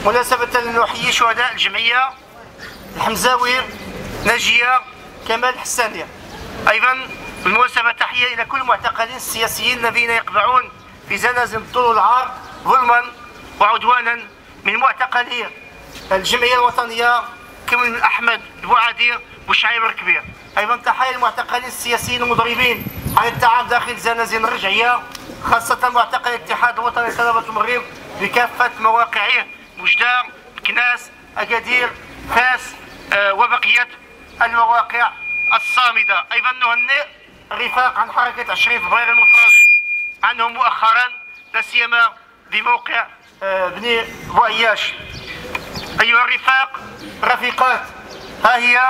مناسبة نحيي شهداء الجمعية الحمزاوي ناجية كمال حسانية. أيضا بالمناسبة تحية إلى كل المعتقلين السياسيين الذين يقبعون في زنازل طول العار ظلما وعدوانا من معتقلي الجمعية الوطنية كمن أحمد البوعدي وشعيب الكبير. أيضا تحية للمعتقلين السياسيين المضربين عن التعب داخل زنازين الرجعية، خاصة معتقل الاتحاد الوطني لطلبة المغرب بكافة مواقعه وجدة، كناس، أكادير، فاس وبقية المواقع الصامدة. أيضا نهنئ الرفاق عن حركة 20 فبراير المفرج عنهم مؤخرا، لا سيما بموقع بني بوعياش. أيها الرفاق رفيقات، ها هي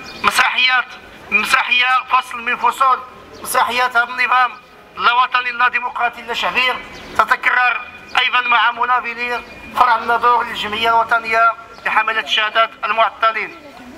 مسرحية فصل من فصول مسرحيات هذا النظام لا وطني لا ديمقراطي لا شعبي تتكرر أيضا مع مناضلي فرع النظور للجمعية الوطنية لحملة شهادات المعطلين.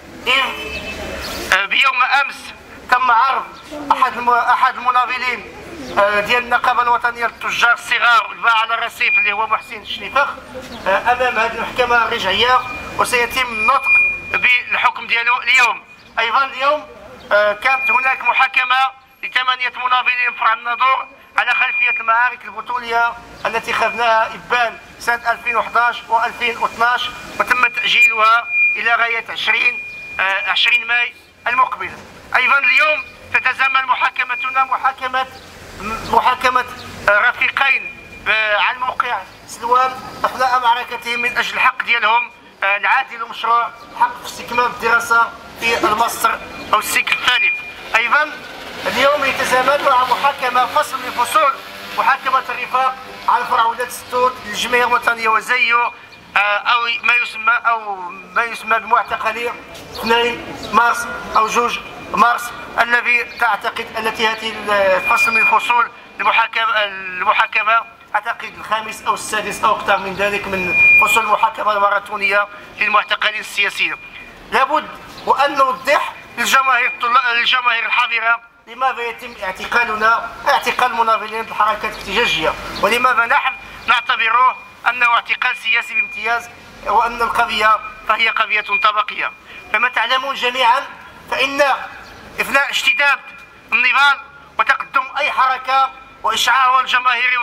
بيوم أمس تم عرض أحد المناضلين ديال النقابة الوطنية للتجار الصغار والباعة على الرصيف اللي هو محسن الشنيفخ أمام هذه المحكمة الرجعية، وسيتم النطق بالحكم ديالو اليوم. أيضا اليوم كانت هناك محاكمة ل8 مناضلين فرع النظور على خلفية المعارك البطولية التي خذناها إبان سنة 2011 و2012 وتم تأجيلها إلى غاية 20 ماي المقبل. أيضا اليوم تتزامن محاكمتنا محاكمة رفيقين عن موقع سلوان أثناء معركتهم من أجل الحق ديالهم العادل المشروع، حق في استكمال الدراسة في الماستر أو السيكل الثالث. أيضا اليوم يتزامن مع محاكمة فصل من فصول محاكمة الرفاق عن فرع ولاد ستوت للجمعية الوطنية وزيو أو ما يسمى بمعتقلي 2 مارس أو 2 مارس التي هذه الفصل من فصول المحاكمة أعتقد الخامس أو السادس أو أكثر من ذلك من فصول المحاكمة الماراثونية للمعتقلين السياسيين. لابد وأن نوضح للجماهير الحاضرة لماذا يتم اعتقال مناضلين الحركات الاحتجاجية، ولماذا نحن نعتبره أنه اعتقال سياسي بامتياز، وأن القضية فهي قضية طبقية. كما تعلمون جميعا فإن إثناء اشتداد النضال وتقدم أي حركة وإشعاعها الجماهيري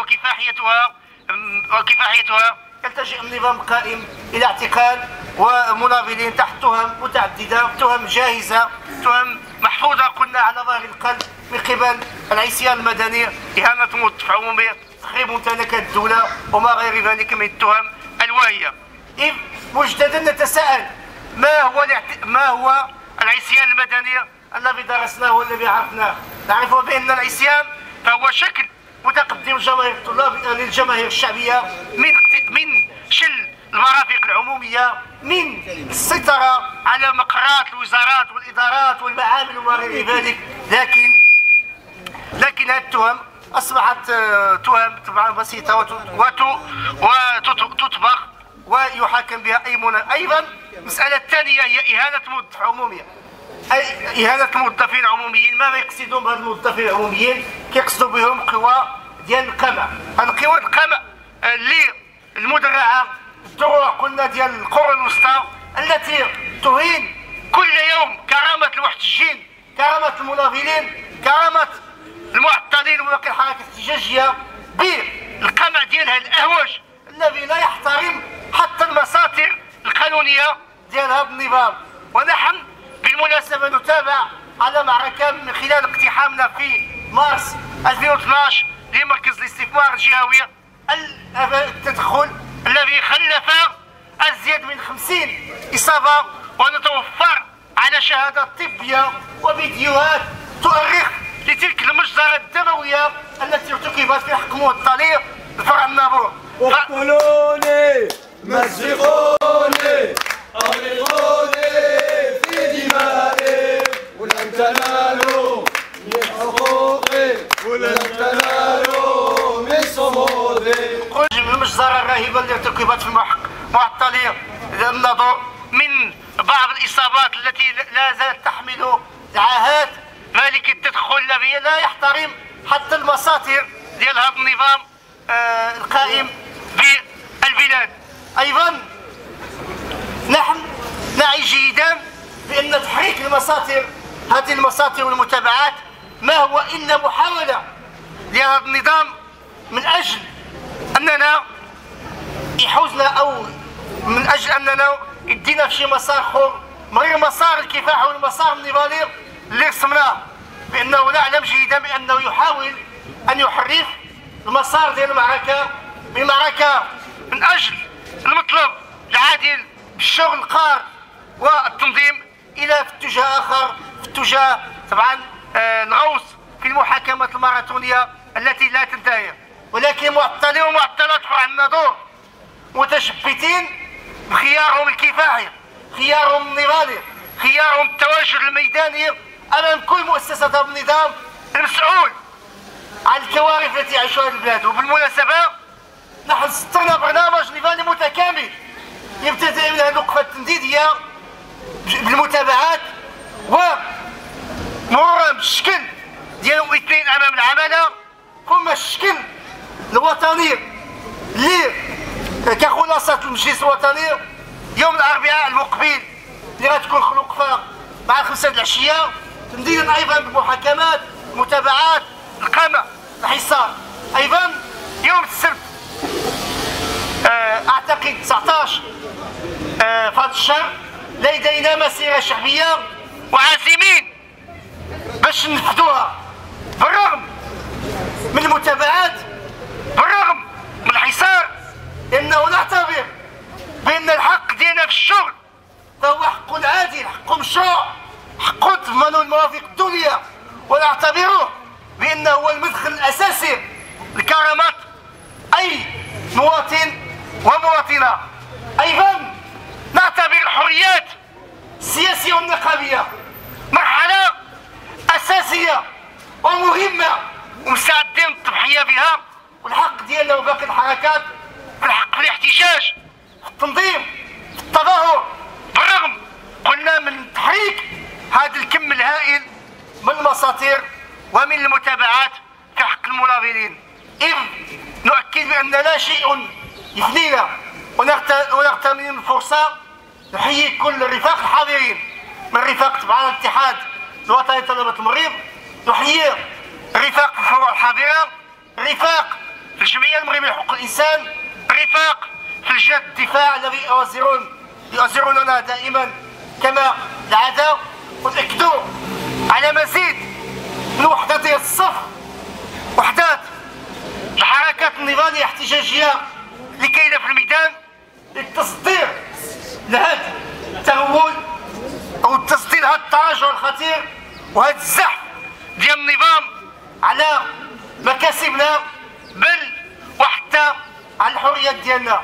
وكفاحيتها يلتجئ النظام القائم إلى اعتقال ومناضلين تحت تهم متعددة، تهم جاهزة، تهم محفوظة قلنا على ظهر القلب من قبل العصيان المدني، إهانة موظف عمومي، تخريب ممتلكات الدولة وما غير ذلك من التهم الواهية. إذ مجددا نتساءل ما هو العصيان المدني الذي درسناه والذي عرفناه؟ نعرف بأن العصيان فهو شكل متقدم للجماهير الشعبية من شل المرافق العمومية، من السيطرة على مقرات الوزارات والإدارات والمعامل وما غير ذلك. لكن هذه التهم أصبحت تهم طبعا بسيطة وتطبخ ويحاكم بها أي مناضل. أيضا المسألة الثانية هي إهانة موظف عمومية، أي إهانة موظفين عموميين. ماذا يقصدون بهذ الموظفين العموميين؟ كيقصدوا بهم قوى ديال القمع. هذه قوى القمع اللي المدرعة الدروع قلنا ديال القرون الوسطى التي تهين كل يوم كرامة المحتجين، كرامة المناضلين، كرامة المعطلين وباقي الحركة الاحتجاجية بالقمع ديالها الأهوج الذي لا يحترم حتى المساطر القانونية ديال هذا النظام. ونحن بالمناسبة نتابع على معركة من خلال اقتحامنا في مارس 2012 لمركز الاستثمار الجهوي التدخل الذي خلف أزيد من 50 إصابة، ونتوفر على شهادات طبية وفيديوهات تؤرخ لتلك المجزرة الدموية التي ارتكبت في حق معطلي فرع النابور. اقتلوني، مزقوني، أغرقوني في دمائي، ولن تنالوا من حقوقي، ولن تنالوا من صمودي. من المجزرة الرهيبة اللي ارتكبت في معطلي النظر من بعض الإصابات التي لا زالت تحمل عاهات ذلك التدخل الذي لا يحترم حتى المساطر ديال هذا النظام القائم بالبلاد. أيضا نعي جيدا بأن تحريك المساطر، هذه المساطر والمتابعات، ما هو إلا محاولة لهذا النظام من أجل أننا يحوزنا، أو من أجل أننا يدينا في شي مسار آخر غير مسار الكفاح والمسار النضالي اللي رسمناه، بأنه نعلم جيدا بأنه يحاول أن يحرف المسار ديال المعركة بمعركة من أجل المطلب العادل بالشغل القار والتنظيم إلى في اتجاه آخر، في اتجاه طبعا الغوص في المحاكمات الماراثونية التي لا تنتهي. ولكن معطلين ومعطلات عندنا دور متشبتين بخيارهم الكفاحي، خيارهم النضالي، خيارهم التواجد الميداني امام كل مؤسسات النظام المسؤول عن الكوارث التي يعيشها البلاد. وبالمناسبه نحن سطرنا برنامج نضالي متكامل يبتدئ من الوقفه التنديديه بالمتابعات ومرورا بالشكل ديالهم اثنين امام العماله، ثم الشكل الوطني اللي كخلاصه المجلس الوطني يوم الاربعاء المقبل اللي غتكون الوقفه مع 5 العشيه، تمديدا ايضا بالمحاكمات، متابعات، القمع، الحصار. ايضا يوم السبت اعتقد 19 في هذا الشهر لدينا مسيره شعبيه وعازمين باش ننفذوها، بالرغم من المتابعات، بالرغم من الحصار، لانه نعتبر بان الحق ديالنا في الشغل فهو حق عادل، حق مشروع، حق تضمن المرافق الدوليه، ونعتبره بانه هو المدخل الاساسي لكرامه اي مواطن ومواطنه. ايضا نعتبر الحريات السياسيه والنقابيه مرحله اساسيه ومهمه ومستعدين للتضحيه بها، والحق ديالنا وباقي الحركات في الحق في الاحتجاج، في التنظيم، في التظاهر، بالرغم قلنا من تحريك هذا الكم الهائل من المساطير ومن المتابعات في حق المناضلين، إذ نؤكد بأن لا شيء يفنينا. ونغتنم الفرصة نحيي كل الرفاق الحاضرين، من رفاق طبعا الاتحاد الوطني لطلبة المغرب، نحيي الرفاق في الفروع الحاضرة، الرفاق في الجمعية المغربية لحقوق الإنسان، الرفاق في لجنة الدفاع الذي يؤازروننا دائما كما العادة، ونأكدوا على مزيد من وحدة ديال الصف، وحدات الحركات النضالية الاحتجاجية اللي كاينة في الميدان للتصدير لهذا التغول او التصدير لهذا التراجع الخطير وهذا الزحف ديال النظام على مكاسبنا، بل وحتى على الحريات ديالنا.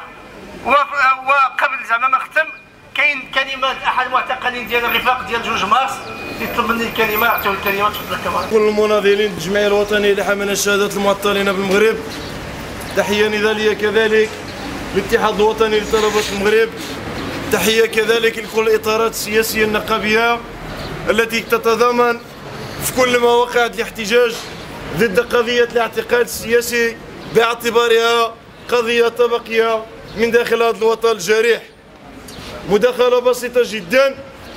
وقبل زعما ما نختم، كاين كلمات احد المعتقلين ديال الرفاق ديال 2 مارس يطلب مني الكلمه، اعطيو الكلمه. تفضل كما كل المناضلين بالجمعيه الوطنيه لحمايه الشهادات المعطلين بالمغرب، تحيه نضاليه كذلك للاتحاد الوطني لطلبه المغرب، تحيه كذلك لكل الاطارات السياسيه النقابيه التي تتضامن في كل مواقع الاحتجاج ضد قضيه الاعتقال السياسي باعتبارها قضيه طبقيه من داخل هذا الوطن الجريح. مداخله بسيطه جدا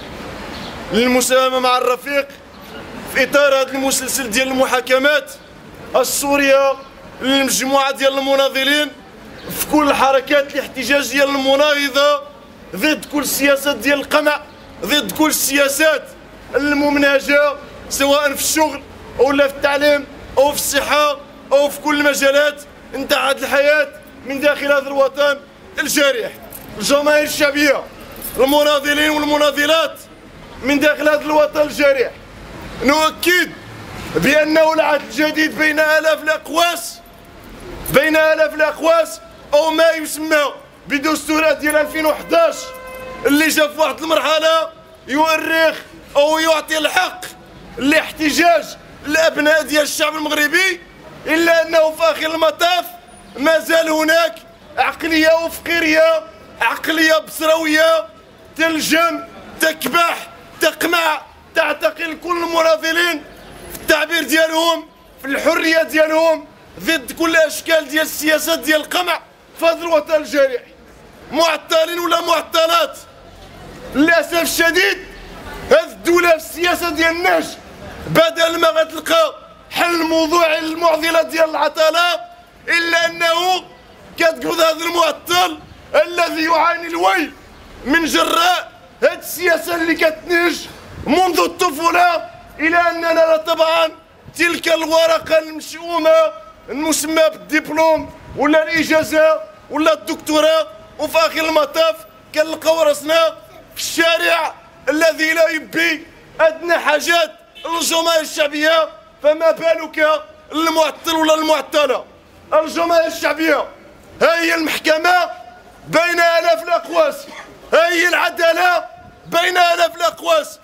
للمساهمه مع الرفيق في اطار هذا المسلسل ديال المحاكمات السوريه للمجموعه ديال المناضلين في كل الحركات الاحتجاجيه المناهضه ضد كل السياسات ديال القمع، ضد كل السياسات الممنهجه سواء في الشغل ولا في التعليم او في الصحه او في كل المجالات نتاع هذه الحياه من داخل هذا الوطن الجريح. الجماهير الشعبيه، المناضلين والمناضلات من داخل هذا الوطن الجريح، نؤكد بانه العهد الجديد بين آلاف الاقواس او ما يسمى بدستور ديال 2011 اللي جا في واحد المرحله يؤرخ او يعطي الحق لاحتجاج الابناء ديال الشعب المغربي، الا انه في اخر المطاف ما زال هناك عقليه وفقيريه، عقليه بصرويه تلجم، تكبح، تقمع، تعتقل كل المناضلين في التعبير ديالهم، في الحريه ديالهم، ضد كل اشكال ديال السياسات ديال القمع في هذا الوطن الجريح. معطلين ولا معطلات، للاسف الشديد هذه الدوله في السياسه ديالناش بدل ما غتلقى حل موضوع المعضله ديال العطاله الا انه كتقبض هذا المعطل الذي يعاني الويل من جراء هذه السياسه اللي كتنهج منذ الطفوله الى اننا نرى طبعا تلك الورقه المشؤومه المسمى بالدبلوم ولا الاجازه ولا الدكتوراه، وفي اخر المطاف كنلقاو راسنا في الشارع الذي لا يبي ادنى حاجات للجماهير الشعبيه، فما بالك المعطل ولا المعطله. الجماهير الشعبيه ها هي المحكمه بين الاف الاقواس، ها هي العداله بين الاف الاقواس،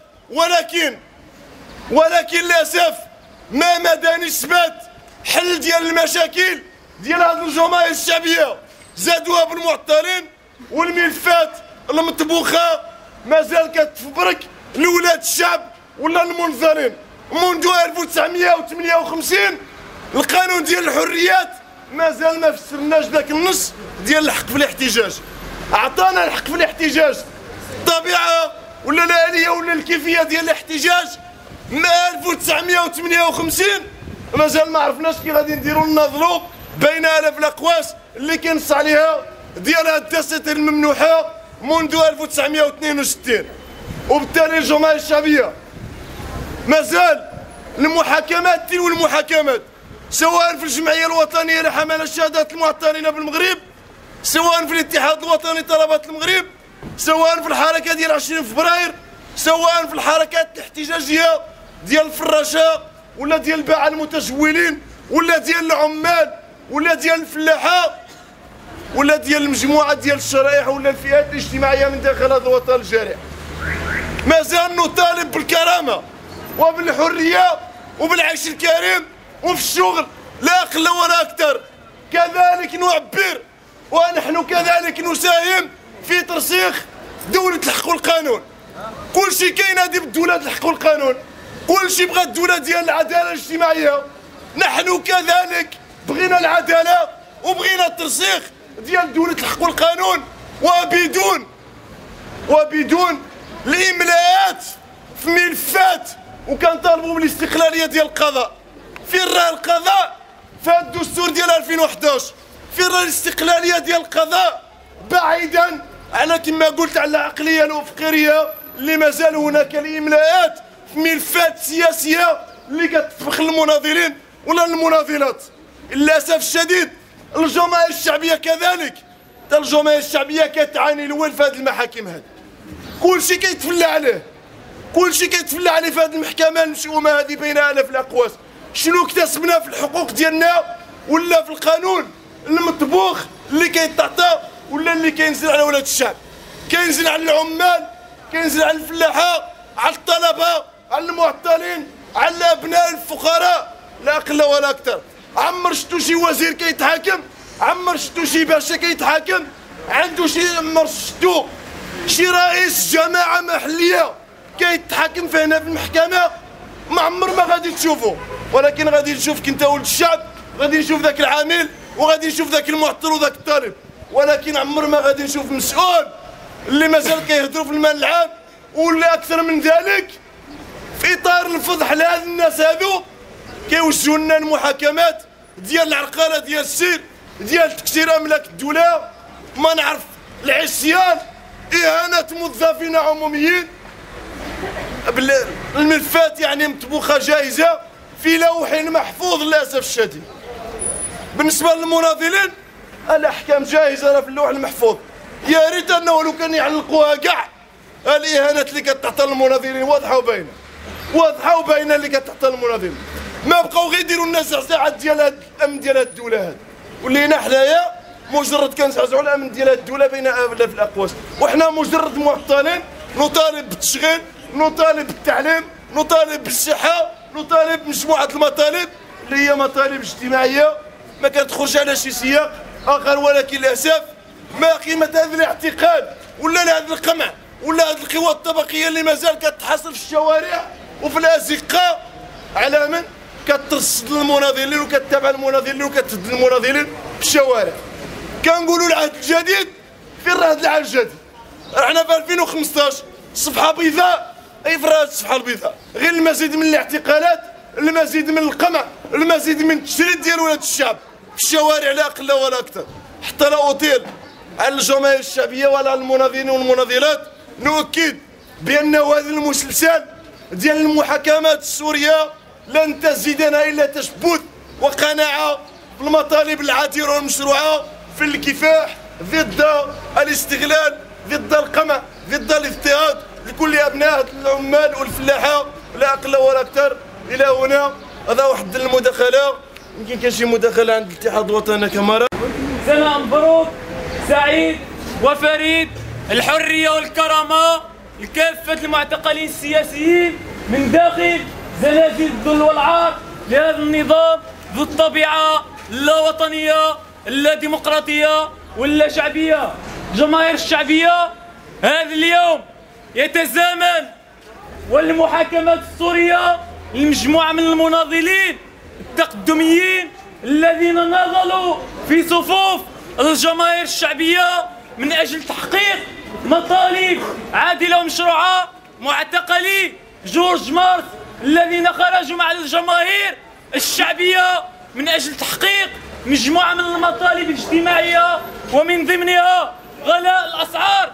ولكن للاسف ما مدى نسبه حل ديال المشاكل ديال هذه الجماهير الشعبيه زادوها بالمعطلين، والملفات المطبوخه مازال كتفبرك لولاد الشعب ولا المنظرين. منذ 1958 القانون ديال الحريات مازال ما فسرناش ذاك النص ديال الحق في الاحتجاج. عطانا الحق في الاحتجاج، الطبيعه ولا الآلية ولا الكيفيه ديال الاحتجاج من 1958 مازال ما عرفناش كي غادي نديرو نناضلو بين الاف الاقواس اللي كينص عليها ديال الدساتير الممنوحه منذ 1962. وبالتالي الجماهير الشعبيه مازال المحاكمات تلو المحاكمات، سواء في الجمعيه الوطنيه لحمل الشهادات المعطلين بالمغرب، سواء في الاتحاد الوطني طلبات المغرب، سواء في الحركه ديال 20 فبراير، سواء في الحركات الاحتجاجيه ديال الفراشه ولا ديال الباعه المتجولين ولا ديال العمال ولا ديال الفلاحه ولا ديال المجموعه ديال الشرائح ولا الفئات الاجتماعيه من داخل هذا الوطن الجارح. مازال نطالب بالكرامه وبالحريه وبالعيش الكريم وفي الشغل لا اقل ولا اكثر. كذلك نعبر ونحن كذلك نساهم في ترسيخ دوله الحق والقانون. كل شيء كينادي بالدوله الحق والقانون، كل شيء بغى الدوله ديال العداله الاجتماعيه. نحن كذلك بغينا العداله وبغينا الترسيخ ديال دوله الحق والقانون، وبدون الاملاءات في ملفات، وكنطالبوا بالاستقلاليه ديال القضاء. فين راه القضاء في هذا الدستور ديال 2011؟ فين راه الاستقلاليه ديال القضاء بعيدا على كما قلت على العقليه الافقاريه اللي مازال هناك الاملاءات في ملفات سياسيه اللي كتفخ المناضلين ولا المناضلات. للاسف الشديد الجماهير الشعبيه كذلك، الجماهير الشعبيه كتعاني الويل في هذه المحاكم. هذه كلشي كيتفلى عليه، كلشي كيتفلى عليه في هذه المحكمه المشؤومه هذه بين الاف الاقواس. شنو اكتسبنا في الحقوق ديالنا ولا في القانون المطبوخ اللي كيتعطى ولا اللي كينزل على ولاد الشعب؟ كينزل على العمال، كينزل على الفلاحه، على الطلبه، على المعطلين، على ابناء الفقراء، لا اقل ولا اكثر. عمر شفتوا شي وزير كيتحاكم؟ عمر شفتوا شي باشا كيتحاكم؟ عمر شفتوا شي رئيس جماعه محليه كيتحاكم في هنا في المحكمه؟ ما عمر ما غادي تشوفوا. ولكن غادي نشوفك انت ولد الشعب، غادي نشوف ذاك العامل وغادي نشوف ذاك المعطل وذاك الطالب، ولكن عمر ما غادي نشوف مسؤول اللي مازال كيهضروا في المال العام ولا اكثر من ذلك. في اطار الفضح لهذ الناس هذو كيوجهوا لنا المحاكمات ديال العرقله ديال السير، ديال تكسير املاك الدوله، ما نعرف العصيان، اهانه موظفين عموميين، الملفات يعني مطبوخه جاهزه في لوح محفوظ للاسف الشديد. بالنسبه للمناضلين الاحكام جاهزه راه في اللوح المحفوظ. يا ريت انه لو كان يعلقوها كاع الاهانات اللي كتعطى للمناضلين واضحه وباينه، واضحه وباينه اللي كتعطى للمناضلين. ما بقاو غير يديروا لنا زعزعات ديال هاد الامن ديال هاد الدوله هذا، ولينا حنايا مجرد كنزعزعوا الامن ديال هاد الدوله بين الاف الاقواس، وحنا مجرد معطلين نطالب بالتشغيل، نطالب بالتعليم، نطالب بالصحه، نطالب بمجموعه المطالب اللي هي مطالب اجتماعيه ما كتخرج على شي سياق اخر. ولكن للاسف ما قيمه هذا الاعتقال ولا هذا القمع ولا هذه القوى الطبقيه اللي مازال كتحاصر في الشوارع وفي الازقه على من كترصد المناضلين وكتتابع المناضلين وكتهد المناضلين في الشوارع. كنقولوا العهد الجديد، فين راه هذا العهد الجديد؟ حنا في 2015 صفحه بيضاء، اي فرات الصفحه البيضاء، غير المزيد من الاعتقالات، المزيد من القمع، المزيد من التشريد ديال ولاد الشعب في الشوارع لا اقل ولا اكثر. حتى لا اطيل على الجماهير الشعبيه ولا على المناضلين والمناضلات، نؤكد بان هذا المسلسل ديال المحاكمات السوريه لن تزيدنا الا تشبث وقناعه بالمطالب العادله والمشروعه في الكفاح ضد الاستغلال، ضد القمع، ضد الاضطهاد لكل ابناء العمال والفلاحه لا اقل ولا اكثر. الى هنا هذا واحد المداخله، يمكن كان شي مداخله عند الاتحاد الوطني كمرة. سنة مبروك سعيد وفريد، الحرية والكرامة لكافة المعتقلين السياسيين من داخل زنازل الذل والعار لهذا النظام ذو الطبيعة لا وطنية لا ديمقراطية ولا شعبية. الجماهير الشعبية هذا اليوم يتزامن والمحاكمات السورية لمجموعة من المناضلين التقدميين الذين ناضلوا في صفوف الجماهير الشعبية من أجل تحقيق مطالب عادلة ومشروعة. معتقلي جورج مارس الذين خرجوا مع الجماهير الشعبية من أجل تحقيق مجموعة من المطالب الاجتماعية، ومن ضمنها غلاء الأسعار،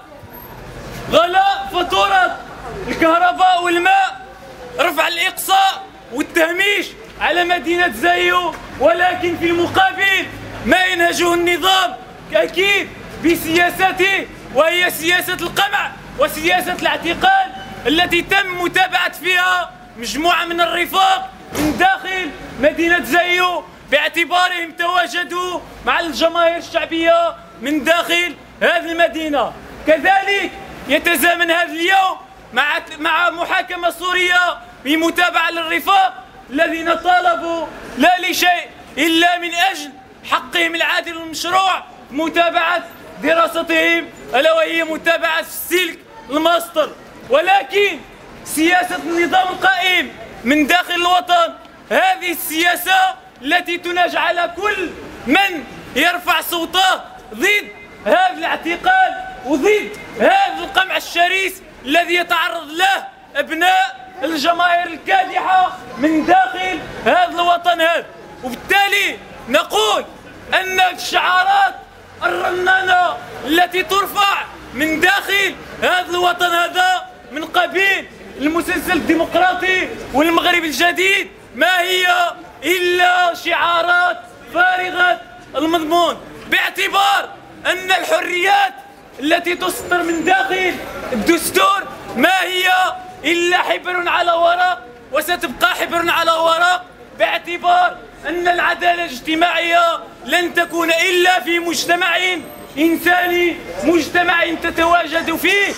غلاء فاتورة الكهرباء والماء، رفع الإقصاء والتهميش على مدينة زايو، ولكن في المقابل ما ينهجه النظام أكيد بسياسته، وهي سياسة القمع وسياسة الاعتقال التي تم متابعة فيها مجموعة من الرفاق من داخل مدينة زايو باعتبارهم تواجدوا مع الجماهير الشعبية من داخل هذه المدينة. كذلك يتزامن هذا اليوم مع محاكمة سورية بمتابعة للرفاق الذين طالبوا لا لشيء إلا من أجل حقهم العادل والمشروع متابعة دراستهم، ألا وهي متابعة السلك الماستر. ولكن سياسة النظام القائم من داخل الوطن هذه السياسة التي تنهج على كل من يرفع صوته ضد هذا الاعتقال وضد هذا القمع الشرس الذي يتعرض له أبناء الجماهير الكادحة من داخل هذا الوطن هذا. وبالتالي نقول أن الشعارات الرنانة التي ترفع من داخل هذا الوطن هذا من قبيل المسلسل الديمقراطي والمغرب الجديد ما هي إلا شعارات فارغة المضمون، باعتبار أن الحريات التي تسطر من داخل الدستور ما هي إلا حبر على ورق وستبقى حبر على ورق، باعتبار أن العدالة الاجتماعية لن تكون إلا في مجتمع إنساني، مجتمع تتواجد فيه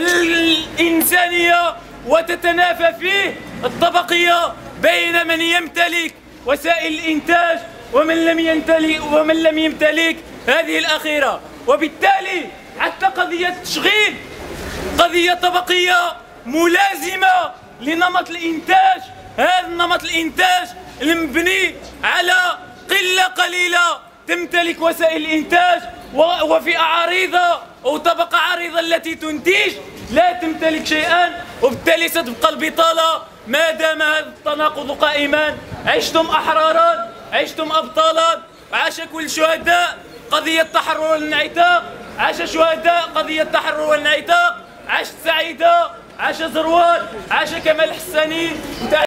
الإنسانية وتتنافى فيه الطبقية بين من يمتلك وسائل الإنتاج ومن لم يمتلك هذه الأخيرة. وبالتالي حتى قضية التشغيل قضية طبقية ملازمة لنمط الإنتاج، هذا النمط الإنتاج المبني على قلة قليلة تمتلك وسائل الإنتاج وفئة عريضة أو طبقة عريضة التي تنتج لا تمتلك شيئا، وبالتالي ستبقى البطالة ما دام هذا التناقض قائما. عشتم أحرارا، عشتم أبطالا، عاش كل شهداء قضية التحرر والانعتاق، عاش شهداء قضية التحرر والانعتاق، عاشت سعيدة، عاش زروال، عاش كمال حساني.